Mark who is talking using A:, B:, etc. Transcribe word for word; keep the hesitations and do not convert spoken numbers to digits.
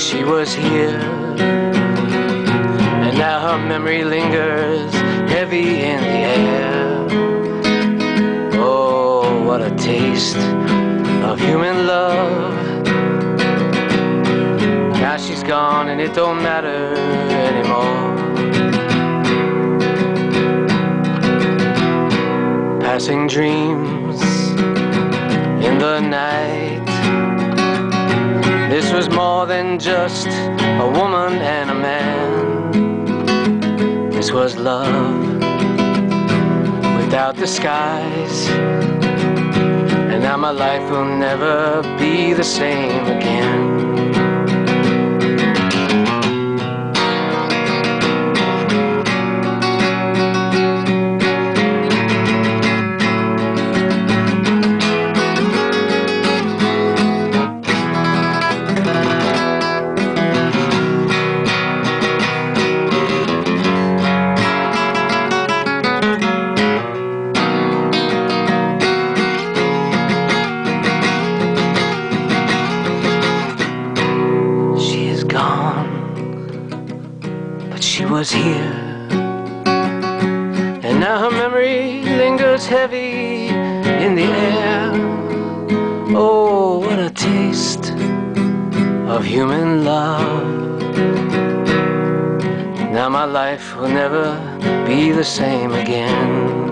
A: she was here, and now her memory lingers heavy in the air. Oh, what a taste of human love. Now she's gone and it don't matter anymore. Passing dreams in the night. This was more than just a woman and a man. This was love without disguise. And now my life will never be the same again. But she was here, and now her memory lingers heavy in the air. Oh, what a taste of human love. Now my life will never be the same again.